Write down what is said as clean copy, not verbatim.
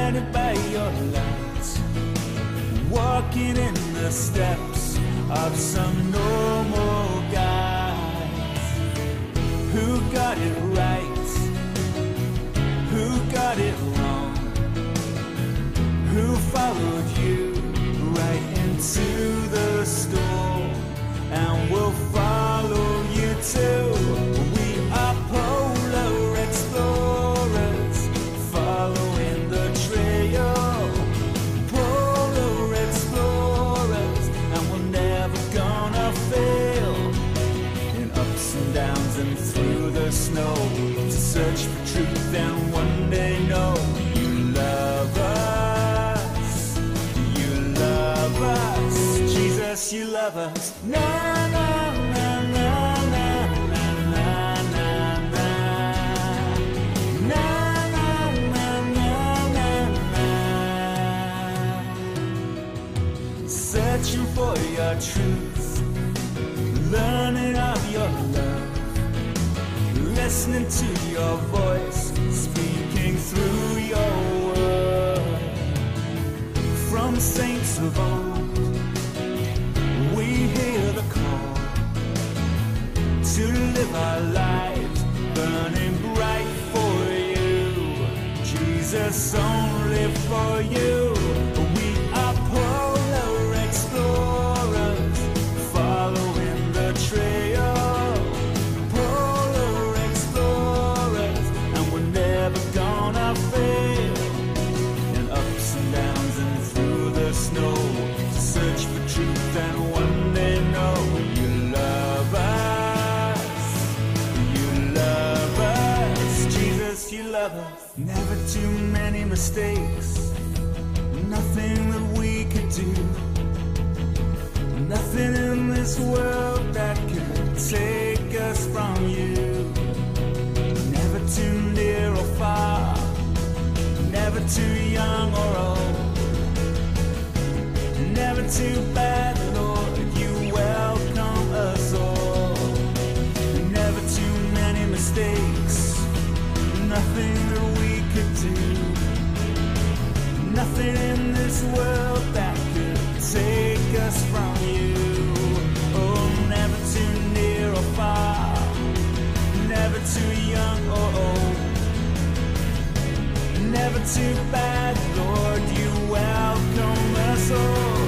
guided by your light, walking in the steps of some normal guys who got it right, who got it wrong, who followed you right into the storm and will follow you too. We are polar explorers following the trail, polar explorers, and we're never gonna fail in ups and downs and through the snow to search for truth and one day know you love us, you love us, Jesus, you love us. Na na na na na na na na na na na na na. Searching for your truth, learning of your love, listening to your voice, speaking through your word. From saints of old, we hear the call to live our lives burning bright for you, Jesus, only for you. We are polar explorers following the trail, polar explorers, and we're never gonna fail in ups and downs and through the snow to search for truth and one day know you love us, you love us, Jesus, you love us. Never too many mistakes, nothing that we could do, nothing in this world that could take us from you. Never too near or far, never too young or old, never too bad, Lord, you welcome us all. Never too many mistakes, nothing that we could do, nothing in this world that could take us from you. Oh, never too near or far, never too young or old, never too bad, Lord, you welcome us all.